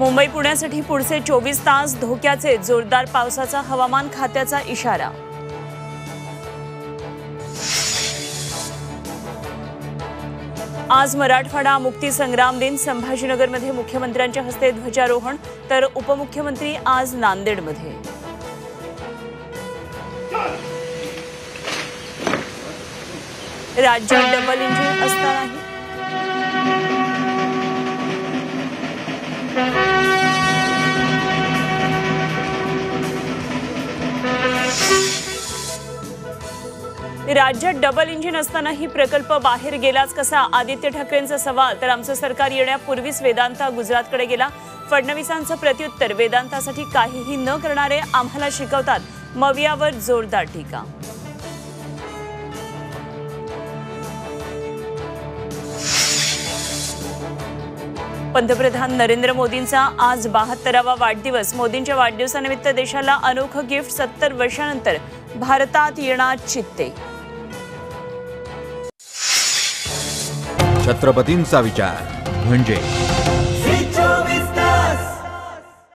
मुंबई पुण्यासाठी पुढचे 24 तास धोक्याचे, जोरदार पावसाचा हवामान खात्याचा इशारा। आज मराठवाडा मुक्ती संग्राम दिन, संभाजीनगरमध्ये मुख्यमंत्र्यांच्या हस्ते ध्वजारोहण, तर उपमुख्यमंत्री आज नांदेडमध्ये। राज्यात डबल इंजिन असतानाही प्रकल्प बाहेर गेलाच कसा, आदित्य ठाकरेंचा सवाल। तर आमचं सरकार येण्यापूर्वीच वेदांता गुजरातकडे गेला, फडणवीसांचं प्रत्युत्तर। वेदांतासाठी काहीही न करणारे आम्हाला शिकवतात, मवियावर जोरदार टीका। पंतप्रधान नरेंद्र मोदींचा आज 72वा वाढदिवस। मोदींच्या वाढदिवसानिमित्त देशाला अनोखं गिफ्ट, 70 वर्षांनंतर भारतात येणार चित्ते। छत्रपतींचा विचार म्हणजे